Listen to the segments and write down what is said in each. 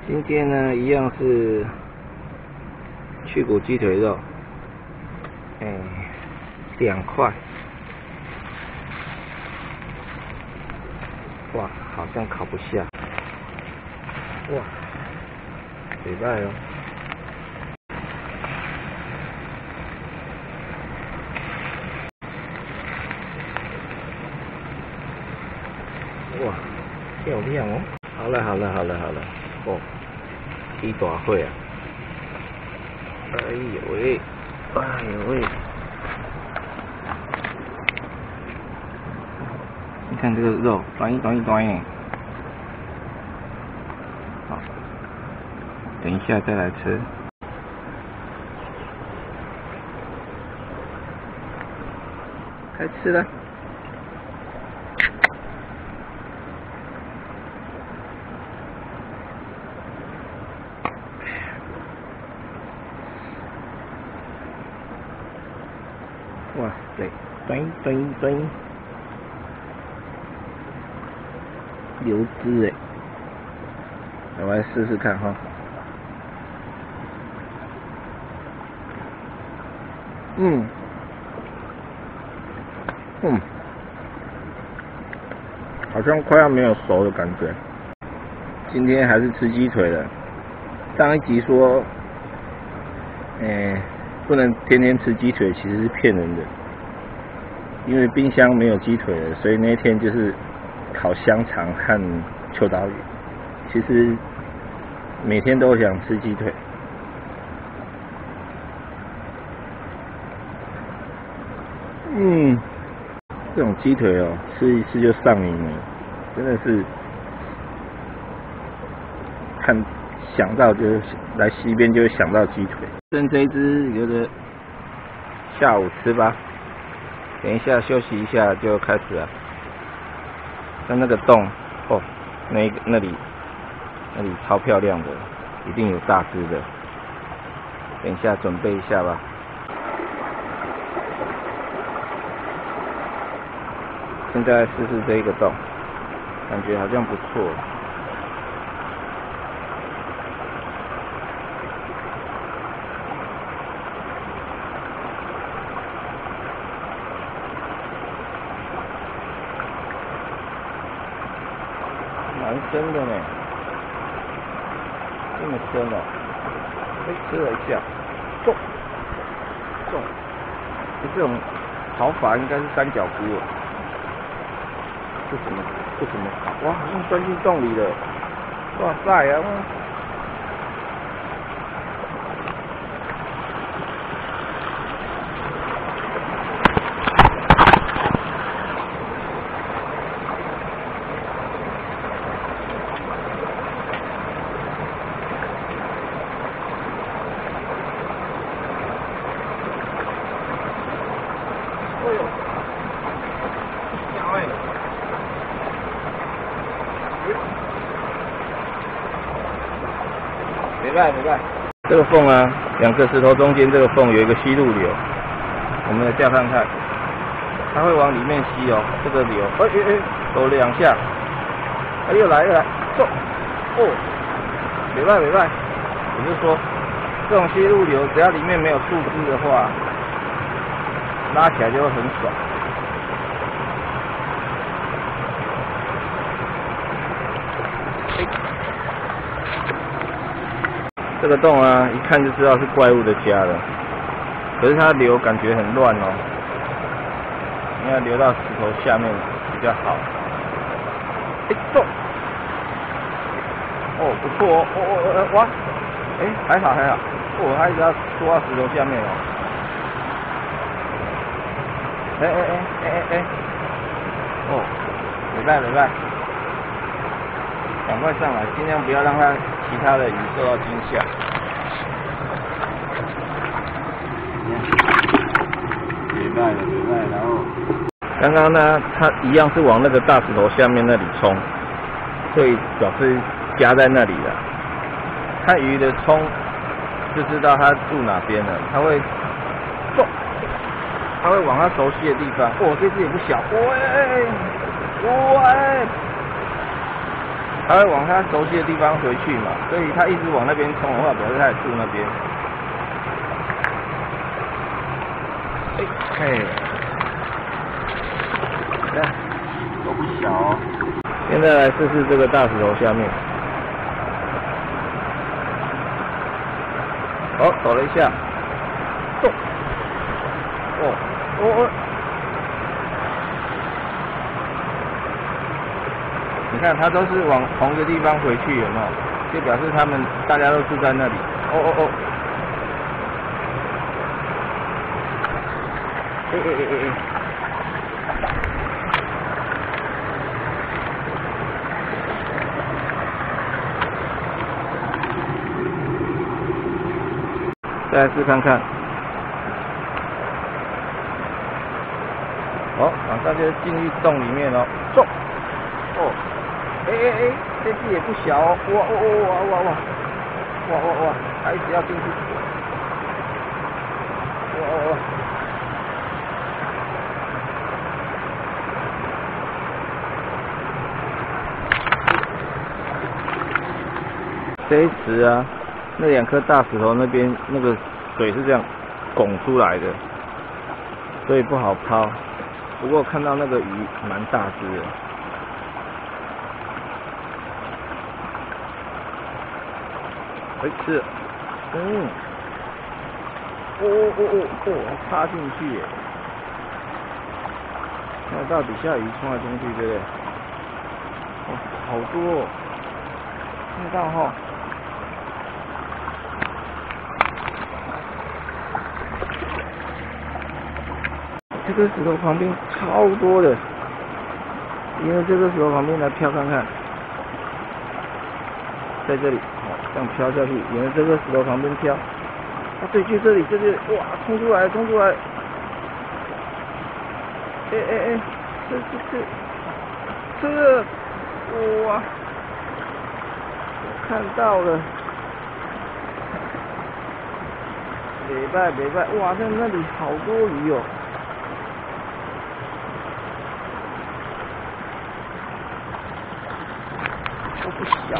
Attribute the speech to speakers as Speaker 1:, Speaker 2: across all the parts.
Speaker 1: 今天呢，一样是去骨鸡腿肉，2块。哇，好像烤不下。哇，礼拜哦。哇，漂亮哦！好了，哦，起大火啊！哎呦喂，你看这个肉，端一耶。好，等一下再来吃。开吃了。哇塞，端，流汁哎，我来试试看哈。好像快要没有熟的感觉。今天还是吃鸡腿的。上一集说，不能天天吃鸡腿，其实是骗人的。因为冰箱没有鸡腿了，所以那天就是烤香肠和秋刀鱼。其实每天都想吃鸡腿。这种鸡腿哦，吃一次就上瘾了，真的是想到就是来西边就会想到鸡腿。剩这一只留着下午吃吧，等一下休息一下就开始了。像那个洞哦，那里超漂亮的，一定有大只的。等一下准备一下吧。现在试试这一个洞，感觉好像不错。蛮深的呢，这么深哦！吃了一下，中！这种跑法应该是三角菇哦。这怎么跑？哇，好像钻进洞里了！哇塞啊！哎呦，小没办，这个缝啊，2个石头中间这个缝有一个吸入流，我们来架看看，它会往里面吸哦，这个流，抖了2下，又来，走，哦，没办，我就说，这种吸入流只要里面没有树枝的话，拉起来就会很爽。这个洞啊，一看就知道是怪物的家了。可是它流感觉很乱哦，应该流到石头下面比较好。中！哦，不错哦，哇！还好，它一直要缩到石头下面哦。哦，没办，赶快上来，尽量不要让它其他的鱼受到惊吓。没办，然后刚刚呢，它一样是往那个大石头下面那里冲，所以表示夹在那里了。看鱼的冲就知道它住哪边了，它会往它熟悉的地方。哦，这只也不小， 它会往它熟悉的地方回去嘛，所以它一直往那边冲的话，表示它也住那边。嘿，看都不小哦。现在来试试这个大石头下面。哦，抖了一下，动。哦，你看它都是往同一个地方回去，有没有？就表示他们大家都住在那里。哦。再来试看看。哦，马上就进去洞里面了。中。哦。这只也不小哦。哇，它一直要进去。哇。这一池啊，那2颗大石头那边那个水是这样拱出来的，所以不好抛。不过看到那个鱼蛮大只的。是，插进去耶！看到底下鱼冲来冲去，对不对？哦，好多哦，看到哈。这个石头旁边超多的，因为这个石头旁边来漂看看，在这里，这样飘下去，沿着这个石头旁边飘。对，就这里，哇，冲出来！这，哇，看到了，没拜，哇，在那里好多鱼哦。都不小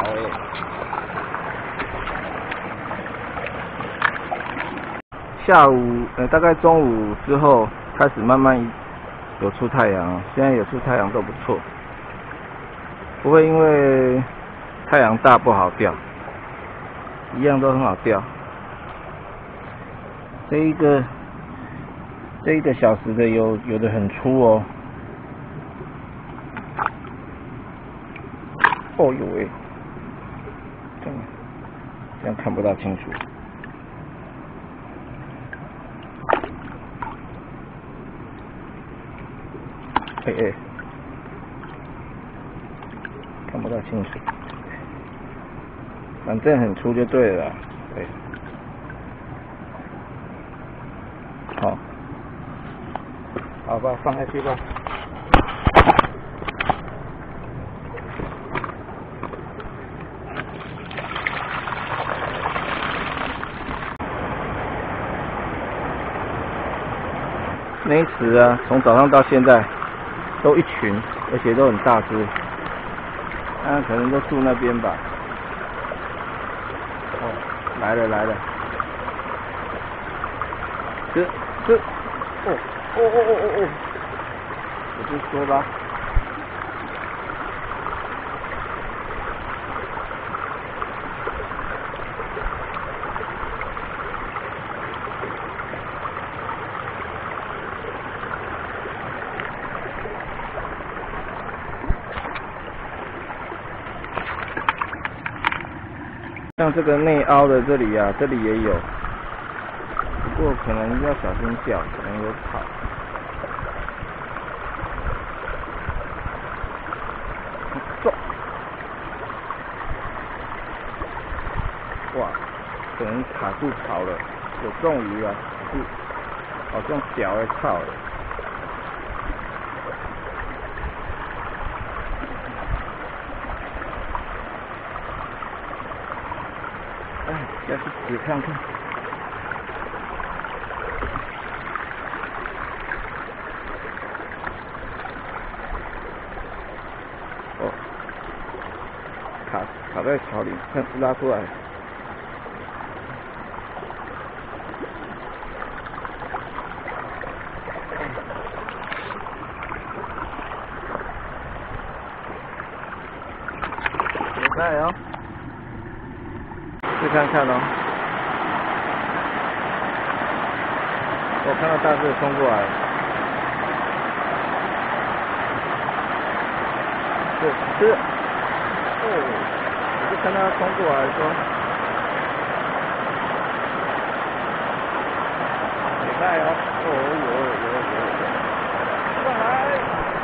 Speaker 1: 下午大概中午之后开始慢慢有出太阳，现在有出太阳都不错，不会因为太阳大不好钓，一样都很好钓。这一个小时的有的很粗哦。哦呦喂，这样看不大清楚。看不大清楚，反正很粗就对了啦。对，好吧，放下去吧。那一池啊，从早上到现在都一群，而且都很大只，可能都住那边吧。哦，来了，我就说吧。像这个内凹的这里啊，这里也有，不过可能要小心钓，可能有草。中！哇，可能卡住草了，有中鱼啊，是好像脚会草了。下去指看看。 在草里，看拉出来。有在哦，试看看哦。我看到大只冲过来了。是。哦，我就看到他冲过来说，有在哦，有，上来，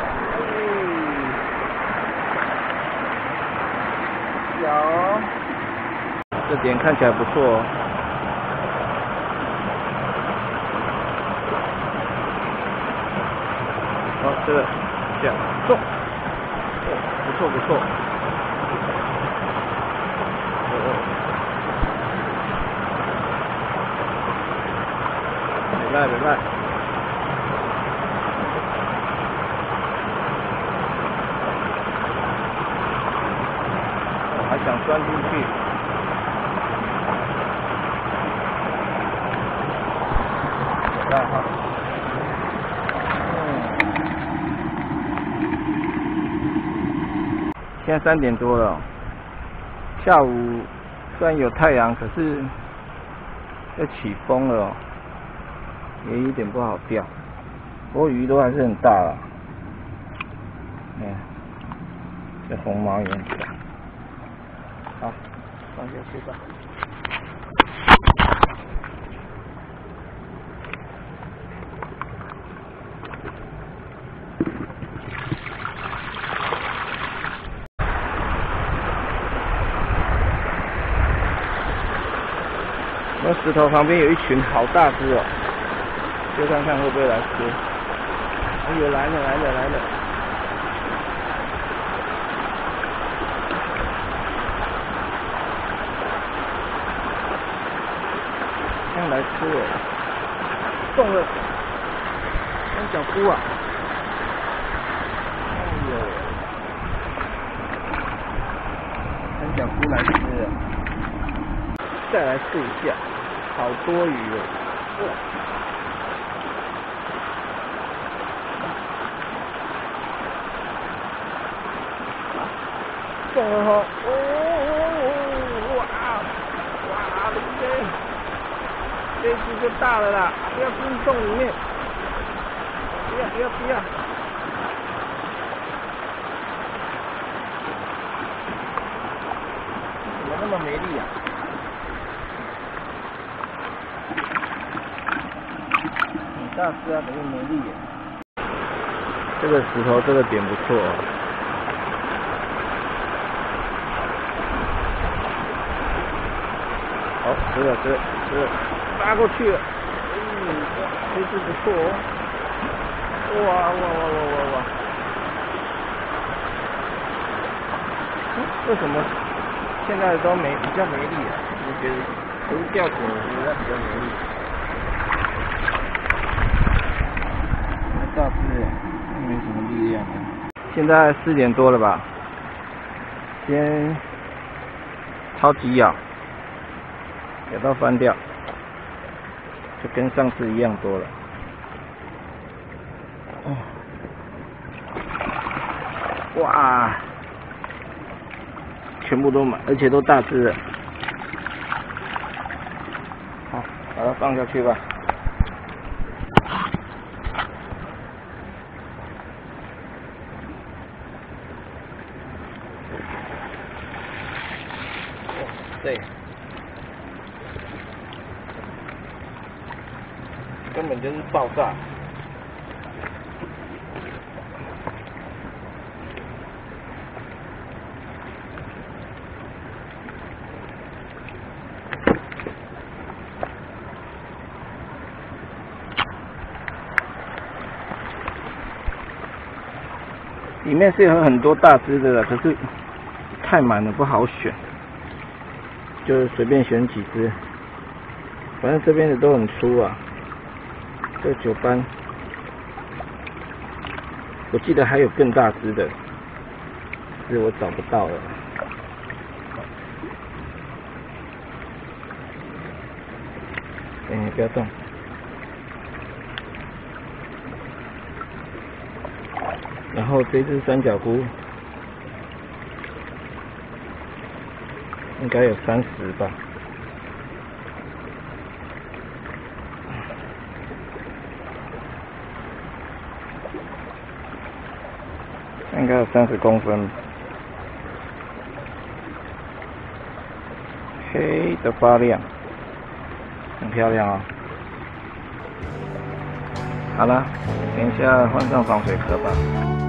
Speaker 1: 有，这点看起来不错哦。好，这个这样中，不错。没赖。我还想钻进去。不太好。现在3点多了，下午虽然有太阳，可是要起风了，也有点不好钓。不过鱼都还是很大了，这红毛也很大。好，放下去吧。那石头旁边有一群好大只哦，就看看会不会来吃。哎呦，来了！像来吃了，中了，三角菇啊！哎呦，三角菇来吃了，再来试一下。好多鱼哦！哇，中了哈！哇，这只就大了啦！不要进洞里面，不要！怎么那么没力啊？大只啊，等于没力耶。这个石头这个点不错哦。好，吃了，拉过去了。这只不错哦。哇！为什么现在都比较没力啊？我觉得不是钓紧，我觉得比较没力。大只没什么力量。现在4点多了吧？今天超级咬到翻掉，就跟上次一样多了。哇，全部都满，而且都大只的。好，把它放下去吧。对，根本就是爆炸。里面是有很多大只的，可是太满了不好选。就随便选几只，反正这边的都很粗啊。这9班，我记得还有更大只的，只是我找不到了。 不要动。然后这只三角菇应该有30吧。应该有30公分。黑的发亮，很漂亮哦。好了，等一下换上防水壳吧。